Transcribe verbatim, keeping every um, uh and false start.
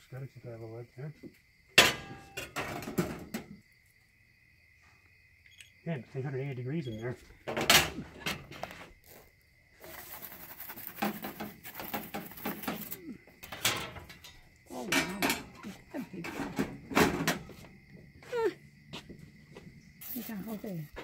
good except I have a leg there. Again, three hundred eighty degrees in there. Oh wow, that's a big one. Huh. Look how big.